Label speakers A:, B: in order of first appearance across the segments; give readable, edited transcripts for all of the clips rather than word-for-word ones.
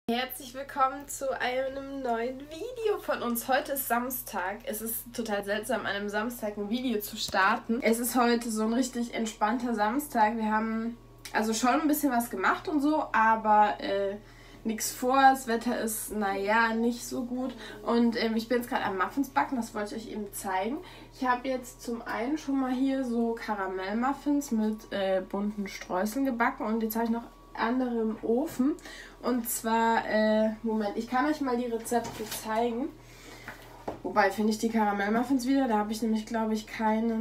A: Herzlich willkommen zu einem neuen Video von uns. Heute ist Samstag. Es ist total seltsam, an einem Samstag ein Video zu starten. Es ist heute so ein richtig entspannter Samstag. Wir haben also schon ein bisschen was gemacht und so, aber nichts vor. Das Wetter ist, naja, nicht so gut. Und ich bin jetzt gerade am Muffins backen, das wollte ich euch eben zeigen. Ich habe jetzt zum einen schon mal hier so Karamellmuffins mit bunten Streuseln gebacken und jetzt habe ich noch andere im Ofen. Und zwar, Moment, ich kann euch mal die Rezepte zeigen. Wobei, finde ich die Karamellmuffins wieder. Da habe ich nämlich, glaube ich,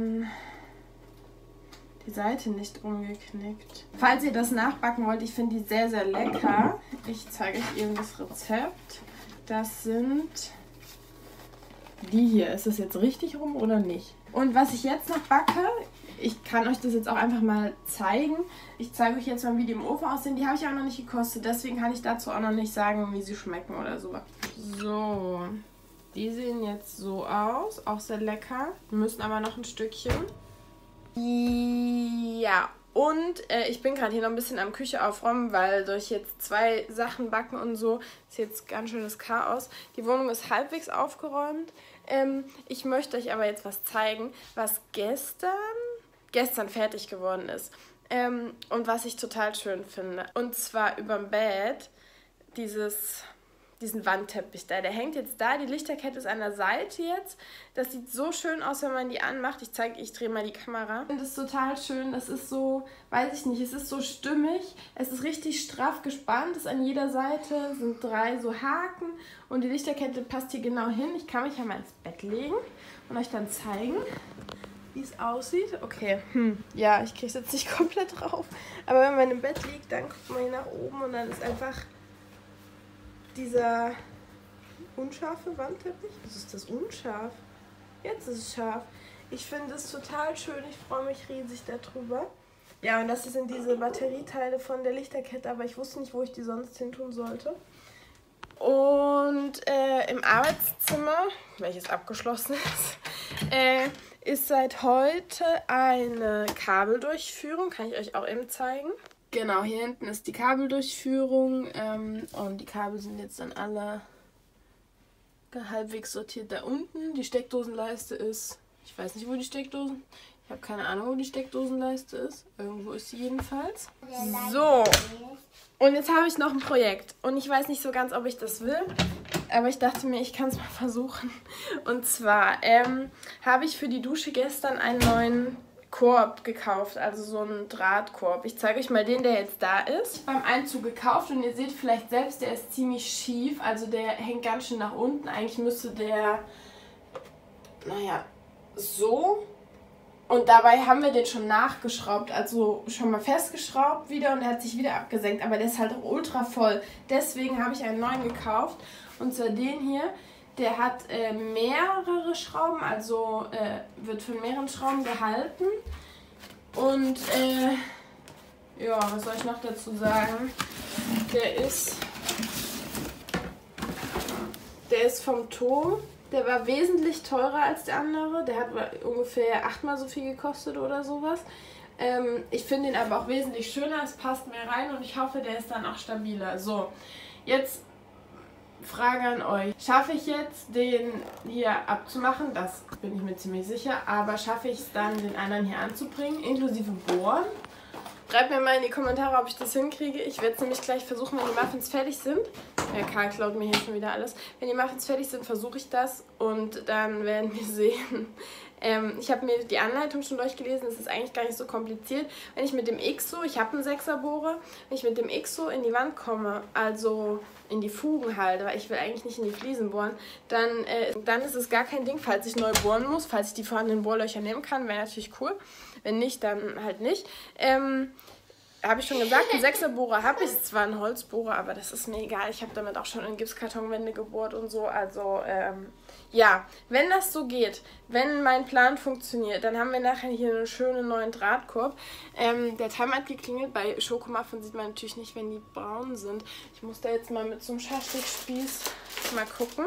A: die Seite nicht umgeknickt. Falls ihr das nachbacken wollt, ich finde die sehr, sehr lecker. Ich zeige euch eben das Rezept. Das sind die hier. Ist das jetzt richtig rum oder nicht? Und was ich jetzt noch backe, ich kann euch das jetzt auch einfach mal zeigen. Ich zeige euch jetzt mal, wie die im Ofen aussehen. Die habe ich auch noch nicht gekostet, deswegen kann ich dazu auch noch nicht sagen, wie sie schmecken oder so. So, die sehen jetzt so aus. Auch sehr lecker. Wir müssen aber noch ein Stückchen. Ja, und ich bin gerade hier noch ein bisschen am Küche aufräumen, weil durch jetzt 2 Sachen backen und so ist jetzt ganz schön das Chaos. Die Wohnung ist halbwegs aufgeräumt. Ich möchte euch aber jetzt was zeigen, was gestern fertig geworden ist. Und was ich total schön finde. Und zwar überm Bett diesen Wandteppich da. Der hängt jetzt da. Die Lichterkette ist an der Seite jetzt. Das sieht so schön aus, wenn man die anmacht. Ich drehe mal die Kamera. Ich finde es total schön. Das ist so, weiß ich nicht, es ist so stimmig. Es ist richtig straff gespannt. Es an jeder Seite sind 3 so Haken. Und die Lichterkette passt hier genau hin. Ich kann mich ja mal ins Bett legen und euch dann zeigen, wie es aussieht. Okay, ja, ich kriege es jetzt nicht komplett drauf. Aber wenn man im Bett liegt, dann guckt man hier nach oben und dann ist einfach dieser unscharfe Wandteppich. Was ist das unscharf? Jetzt ist es scharf. Ich finde es total schön. Ich freue mich riesig darüber. Ja, und das sind diese Batterieteile von der Lichterkette, aber ich wusste nicht, wo ich die sonst hin tun sollte. Und im Arbeitszimmer, welches abgeschlossen ist seit heute eine Kabeldurchführung. Kann ich euch auch eben zeigen. Genau, hier hinten ist die Kabeldurchführung und die Kabel sind jetzt dann alle halbwegs sortiert da unten. Die Steckdosenleiste ist, ich weiß nicht, wo die Steckdosen, ich habe keine Ahnung, wo die Steckdosenleiste ist. Irgendwo ist sie jedenfalls. So, und jetzt habe ich noch ein Projekt und ich weiß nicht so ganz, ob ich das will, aber ich dachte mir, ich kann es mal versuchen. Und zwar habe ich für die Dusche gestern einen neuen Korb gekauft, also so einen Drahtkorb. Ich zeige euch mal den, der jetzt da ist. Beim Einzug gekauft und ihr seht vielleicht selbst, der ist ziemlich schief, also der hängt ganz schön nach unten. Eigentlich müsste der, naja, so. Und dabei haben wir den schon nachgeschraubt, also schon mal festgeschraubt wieder und er hat sich wieder abgesenkt, aber der ist halt auch ultra voll. Deswegen habe ich einen neuen gekauft und zwar den hier. Der hat mehrere Schrauben, also wird von mehreren Schrauben gehalten. Und ja, was soll ich noch dazu sagen? Der ist vom Turm. Der war wesentlich teurer als der andere. Der hat ungefähr 8-mal so viel gekostet oder sowas. Ich finde ihn aber auch wesentlich schöner. Es passt mehr rein und ich hoffe, der ist dann auch stabiler. So, jetzt Frage an euch. Schaffe ich jetzt, den hier abzumachen? Das bin ich mir ziemlich sicher. Aber schaffe ich es dann, den anderen hier anzubringen, inklusive Bohren? Schreibt mir mal in die Kommentare, ob ich das hinkriege. Ich werde es nämlich gleich versuchen, wenn die Muffins fertig sind. Karl klaut mir hier schon wieder alles. Wenn die Muffins fertig sind, versuche ich das und dann werden wir sehen. Ich habe mir die Anleitung schon durchgelesen, es ist eigentlich gar nicht so kompliziert. Wenn ich mit dem IXO, ich habe einen 6er-Bohrer, wenn ich mit dem IXO in die Wand komme, also in die Fugen halt, weil ich will eigentlich nicht in die Fliesen bohren, dann ist es gar kein Ding, falls ich neu bohren muss, falls ich die vorhandenen Bohrlöcher nehmen kann, wäre natürlich cool. Wenn nicht, dann halt nicht. Habe ich schon gesagt, einen 6er-Bohrer habe ich, zwar einen Holzbohrer, aber das ist mir egal. Ich habe damit auch schon in Gipskartonwände gebohrt und so, also ja, wenn das so geht, wenn mein Plan funktioniert, dann haben wir nachher hier einen schönen neuen Drahtkorb. Der Timer hat geklingelt, bei Schokomuffin sieht man natürlich nicht, wenn die braun sind. Ich muss da jetzt mal mit so einem Schaschlikspieß mal gucken.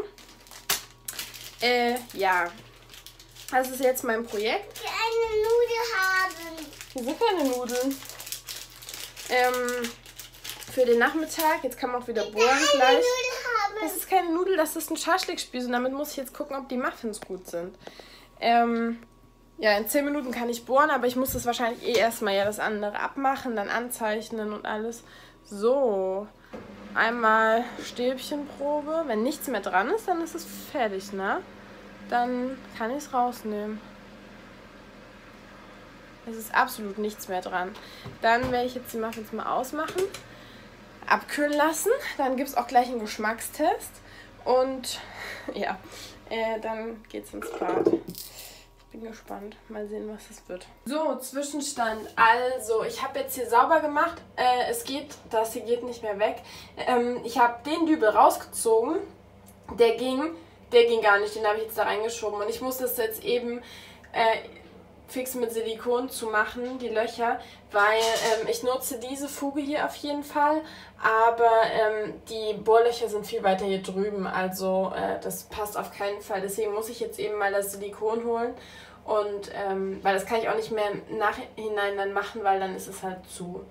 A: Ja, das ist jetzt mein Projekt.
B: Ich will eine Nudel haben.
A: Hier sind keine Nudeln. für den Nachmittag. Jetzt kann man auch wieder bohren gleich. Das ist keine Nudel, das ist ein Schaschlikspieß und damit muss ich jetzt gucken, ob die Muffins gut sind. Ja, in 10 Minuten kann ich bohren, aber ich muss das wahrscheinlich erstmal ja das andere abmachen, dann anzeichnen und alles. So, einmal Stäbchenprobe. Wenn nichts mehr dran ist, dann ist es fertig, ne? Dann kann ich es rausnehmen. Es ist absolut nichts mehr dran. Dann werde ich jetzt die Muffins mal ausmachen, abkühlen lassen. Dann gibt es auch gleich einen Geschmackstest. Und ja, dann geht's ins Bad. Ich bin gespannt. Mal sehen, was es wird. So, Zwischenstand. Also, ich habe jetzt hier sauber gemacht. Es geht, das hier geht nicht mehr weg. Ich habe den Dübel rausgezogen. Der ging gar nicht. Den habe ich jetzt da reingeschoben. Und ich muss das jetzt eben fix mit Silikon zu machen, die Löcher, weil ich nutze diese Fuge hier auf jeden Fall, aber die Bohrlöcher sind viel weiter hier drüben, also das passt auf keinen Fall. Deswegen muss ich jetzt eben mal das Silikon holen und weil das kann ich auch nicht mehr im Nachhinein dann machen, weil dann ist es halt zu.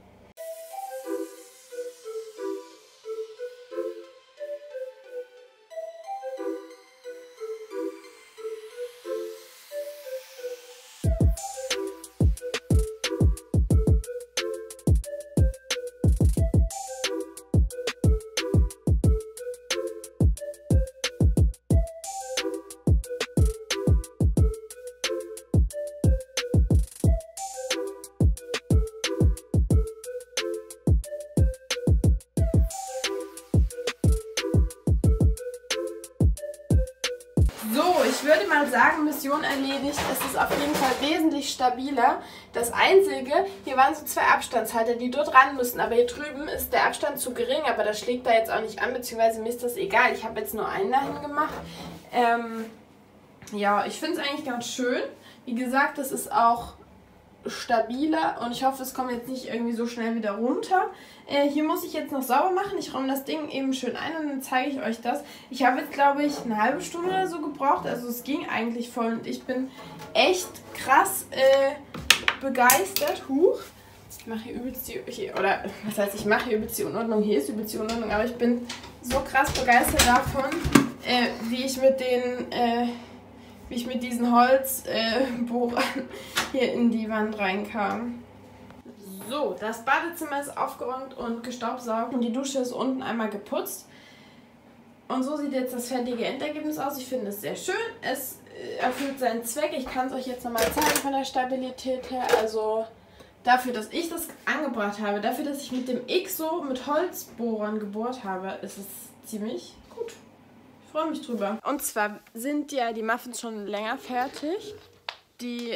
A: Ich würde mal sagen, Mission erledigt. Es ist auf jeden Fall wesentlich stabiler. Das Einzige, hier waren so 2 Abstandshalter, die dort ran müssen. Aber hier drüben ist der Abstand zu gering, aber das schlägt da jetzt auch nicht an, beziehungsweise mir ist das egal. Ich habe jetzt nur einen dahin gemacht. Ja, ich finde es eigentlich ganz schön. Wie gesagt, das ist auch stabiler und ich hoffe, es kommt jetzt nicht irgendwie so schnell wieder runter. Hier muss ich jetzt noch sauber machen. Ich räume das Ding eben schön ein und dann zeige ich euch das. Ich habe jetzt, glaube ich, eine halbe Stunde oder so gebraucht. Also es ging eigentlich voll und ich bin echt krass begeistert. Huch. Ich mache hier übelst die... Oder was heißt, ich mache hier übelst die Unordnung. Hier ist übelst die Unordnung. Aber ich bin so krass begeistert davon, wie ich mit diesen Holzbohrern hier in die Wand reinkam. So, das Badezimmer ist aufgeräumt und gestaubsaugt und die Dusche ist unten einmal geputzt. Und so sieht jetzt das fertige Endergebnis aus. Ich finde es sehr schön. Es erfüllt seinen Zweck. Ich kann es euch jetzt nochmal zeigen von der Stabilität her. Also dafür, dass ich das angebracht habe, dafür, dass ich mit dem X so mit Holzbohrern gebohrt habe, ist es ziemlich gut. Ich freue mich drüber. Und zwar sind ja die Muffins schon länger fertig. Die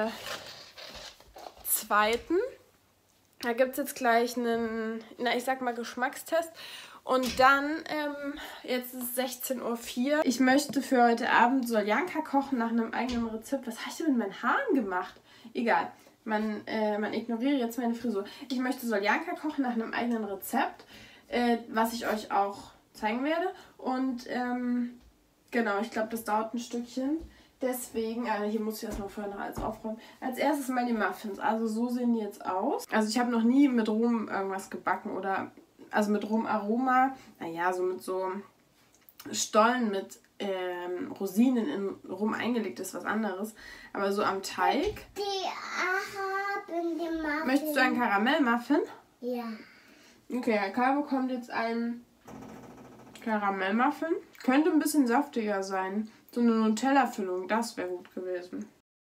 A: zweiten. Da gibt es jetzt gleich einen, ich sag mal, Geschmackstest. Und dann, jetzt ist es 16:04 Uhr. Ich möchte für heute Abend Soljanka kochen nach einem eigenen Rezept. Was habe ich denn mit meinen Haaren gemacht? Egal, man ignoriere jetzt meine Frisur. Ich möchte Soljanka kochen nach einem eigenen Rezept, was ich euch auch zeigen werde. Und genau, ich glaube, das dauert ein Stückchen. Deswegen, hier muss ich erstmal vorher noch alles aufräumen. Als erstes mal die Muffins. Also so sehen die jetzt aus. Also ich habe noch nie mit Rum irgendwas gebacken oder, also mit Rumaroma. Naja, so mit so Stollen mit Rosinen in Rum eingelegt ist was anderes. Aber so am Teig.
B: Die haben die Muffin.
A: Möchtest du einen Karamellmuffin?
B: Ja.
A: Okay, Herr Karl bekommt jetzt einen Karamellmuffin. Könnte ein bisschen saftiger sein. So eine Nutella-Füllung, das wäre gut gewesen.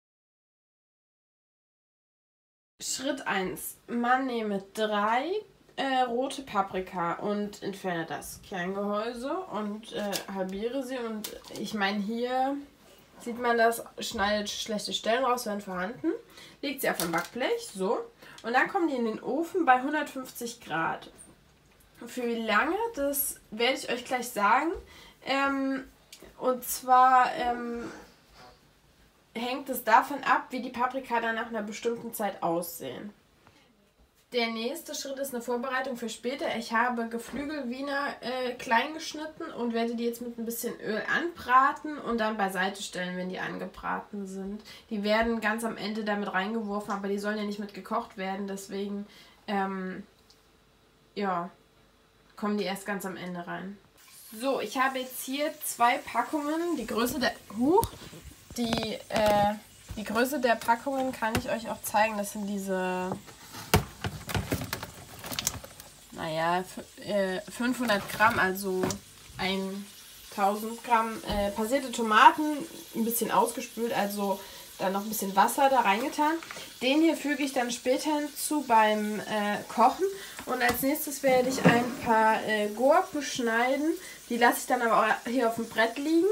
A: Schritt 1. Man nehme 3 rote Paprika und entferne das Kerngehäuse und halbiere sie. Und ich meine, hier sieht man das, schneidet schlechte Stellen raus, wenn vorhanden. Legt sie auf ein Backblech, so. Und dann kommen die in den Ofen bei 150 Grad. Für wie lange, das werde ich euch gleich sagen. Und zwar hängt es davon ab, wie die Paprika dann nach einer bestimmten Zeit aussehen. Der nächste Schritt ist eine Vorbereitung für später. Ich habe Geflügelwiener klein geschnitten und werde die jetzt mit ein bisschen Öl anbraten und dann beiseite stellen, wenn die angebraten sind. Die werden ganz am Ende damit reingeworfen, aber die sollen ja nicht mit gekocht werden, deswegen ja, kommen die erst ganz am Ende rein. So, ich habe jetzt hier 2 Packungen. Die Größe der Packungen kann ich euch auch zeigen. Das sind diese, 500 Gramm, also 1000 Gramm passierte Tomaten, ein bisschen ausgespült, also dann noch ein bisschen Wasser da reingetan. Den hier füge ich dann später hinzu beim Kochen. Und als nächstes werde ich ein paar Gurken schneiden. Die lasse ich dann aber auch hier auf dem Brett liegen.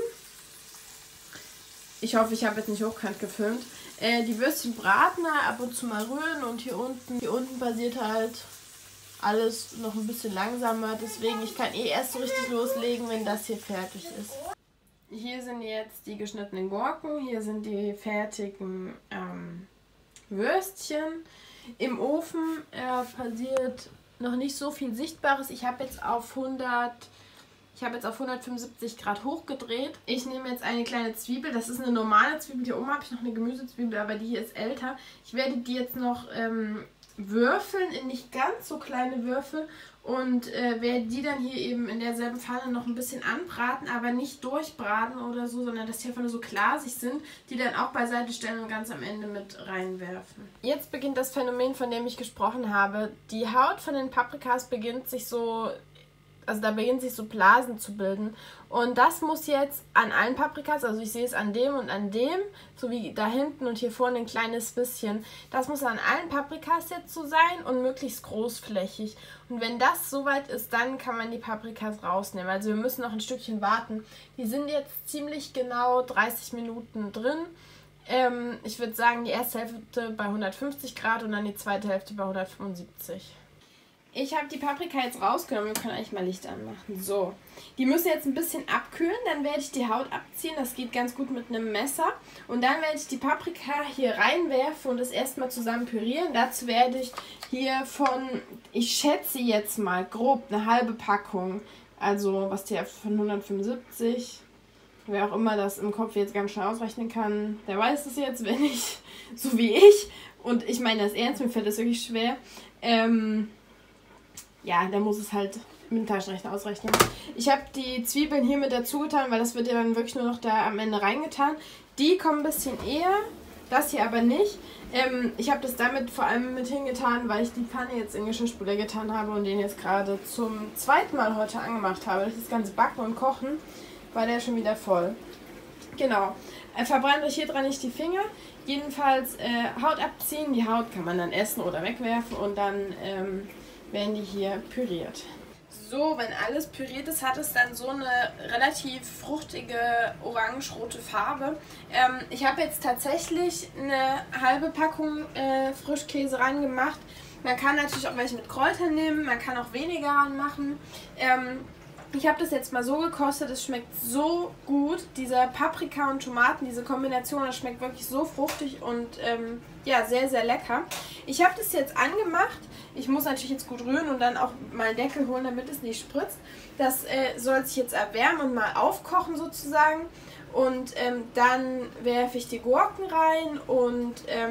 A: Ich hoffe, ich habe jetzt nicht hochkant gefilmt. Die Würstchen braten, ab und zu mal rühren, und hier unten passiert halt alles noch ein bisschen langsamer. Deswegen, ich kann erst so richtig loslegen, wenn das hier fertig ist. Hier sind jetzt die geschnittenen Gurken, hier sind die fertigen Würstchen. Im Ofen passiert noch nicht so viel Sichtbares. Ich habe jetzt auf 175 Grad hochgedreht. Ich nehme jetzt eine kleine Zwiebel. Das ist eine normale Zwiebel. Hier oben habe ich noch eine Gemüsezwiebel, aber die hier ist älter. Ich werde die jetzt noch würfeln in nicht ganz so kleine Würfel und werde die dann hier eben in derselben Pfanne noch ein bisschen anbraten, aber nicht durchbraten oder so, sondern dass die einfach nur so glasig sind, die dann auch beiseite stellen und ganz am Ende mit reinwerfen. Jetzt beginnt das Phänomen, von dem ich gesprochen habe. Die Haut von den Paprikas beginnt sich so Blasen zu bilden. Und das muss jetzt an allen Paprikas, also ich sehe es an dem und an dem, so wie da hinten und hier vorne ein kleines bisschen. Das muss an allen Paprikas jetzt so sein und möglichst großflächig. Und wenn das soweit ist, dann kann man die Paprikas rausnehmen. Also wir müssen noch ein Stückchen warten. Die sind jetzt ziemlich genau 30 Minuten drin. Ich würde sagen, die erste Hälfte bei 150 Grad und dann die zweite Hälfte bei 175. Ich habe die Paprika jetzt rausgenommen. Wir können eigentlich mal Licht anmachen. So, die müssen jetzt ein bisschen abkühlen. Dann werde ich die Haut abziehen. Das geht ganz gut mit einem Messer. Und dann werde ich die Paprika hier reinwerfen und das erstmal zusammen pürieren. Dazu werde ich hier ich schätze jetzt mal grob eine halbe Packung. Also was die von 175. Wer auch immer das im Kopf jetzt ganz schnell ausrechnen kann, der weiß es jetzt, wenn nicht so wie ich. Und ich meine das ernst, mir fällt das wirklich schwer. Ja, der muss es halt mit dem Taschenrechner ausrechnen. Ich habe die Zwiebeln hier mit dazu getan, weil das wird ja dann wirklich nur noch da am Ende reingetan. Die kommen ein bisschen eher, das hier aber nicht. Ich habe das damit vor allem mit hingetan, weil ich die Pfanne jetzt in den Geschirrspüler getan habe und den jetzt gerade zum 2. Mal heute angemacht habe. Das ganze Backen und Kochen war der schon wieder voll. Genau. Verbrennt euch hier dran nicht die Finger. Jedenfalls Haut abziehen. Die Haut kann man dann essen oder wegwerfen und dann werden die hier püriert. So, wenn alles püriert ist, hat es dann so eine relativ fruchtige orange-rote Farbe. Ich habe jetzt tatsächlich eine halbe Packung Frischkäse reingemacht. Man kann natürlich auch welche mit Kräutern nehmen, man kann auch weniger ranmachen. Ich habe das jetzt mal so gekostet, es schmeckt so gut. Dieser Paprika und Tomaten, diese Kombination, das schmeckt wirklich so fruchtig und ja, sehr, sehr lecker. Ich habe das jetzt angemacht. Ich muss natürlich jetzt gut rühren und dann auch mal einen Deckel holen, damit es nicht spritzt. Das soll sich jetzt erwärmen und mal aufkochen sozusagen. Und dann werfe ich die Gurken rein und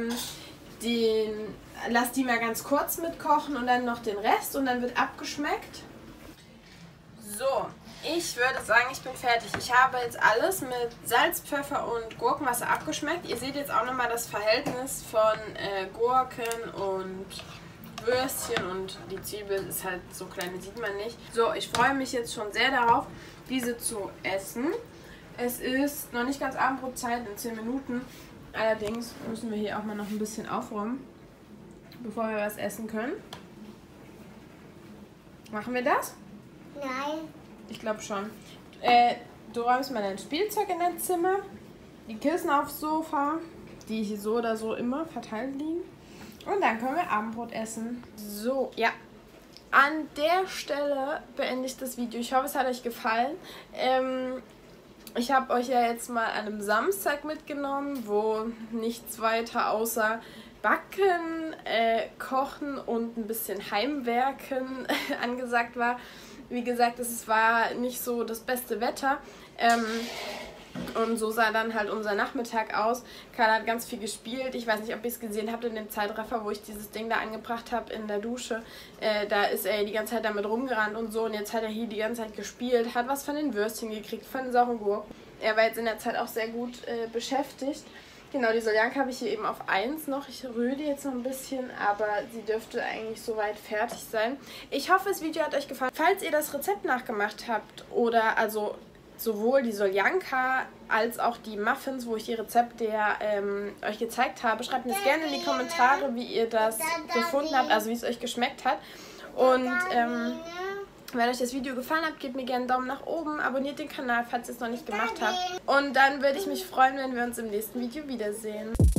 A: lasse die mal ganz kurz mitkochen und dann noch den Rest und dann wird abgeschmeckt. So, ich würde sagen, ich bin fertig. Ich habe jetzt alles mit Salz, Pfeffer und Gurkenwasser abgeschmeckt. Ihr seht jetzt auch nochmal das Verhältnis von Gurken und Würstchen, und die Zwiebel ist halt so klein, die sieht man nicht. So, ich freue mich jetzt schon sehr darauf, diese zu essen. Es ist noch nicht ganz Abendbrotzeit, in 10 Minuten. Allerdings müssen wir hier auch mal noch ein bisschen aufräumen, bevor wir was essen können. Machen wir das?
B: Nein.
A: Ich glaube schon. Du räumst mal dein Spielzeug in dein Zimmer, die Kissen aufs Sofa, die hier so oder so immer verteilt liegen. Und dann können wir Abendbrot essen. So, ja. An der Stelle beende ich das Video. Ich hoffe, es hat euch gefallen. Ich habe euch ja jetzt mal an einem Samstag mitgenommen, wo nichts weiter außer Backen, Kochen und ein bisschen Heimwerken angesagt war. Wie gesagt, es war nicht so das beste Wetter. Und so sah dann halt unser Nachmittag aus. Karl hat ganz viel gespielt. Ich weiß nicht, ob ihr es gesehen habt in dem Zeitraffer, wo ich dieses Ding da angebracht habe in der Dusche. Da ist er die ganze Zeit damit rumgerannt und so. Und jetzt hat er hier die ganze Zeit gespielt, hat was von den Würstchen gekriegt, von den sauren Gurken. Er war jetzt in der Zeit auch sehr gut beschäftigt. Genau, die Soljanka habe ich hier eben auf 1 noch. Ich rühre die jetzt noch ein bisschen, aber sie dürfte eigentlich soweit fertig sein. Ich hoffe, das Video hat euch gefallen. Falls ihr das Rezept nachgemacht habt oder also sowohl die Soljanka als auch die Muffins, wo ich die Rezepte euch gezeigt habe, schreibt mir das gerne in die Kommentare, wie ihr das gefunden habt, also wie es euch geschmeckt hat. Und wenn euch das Video gefallen hat, gebt mir gerne einen Daumen nach oben, abonniert den Kanal, falls ihr es noch nicht gemacht habt. Und dann würde ich mich freuen, wenn wir uns im nächsten Video wiedersehen.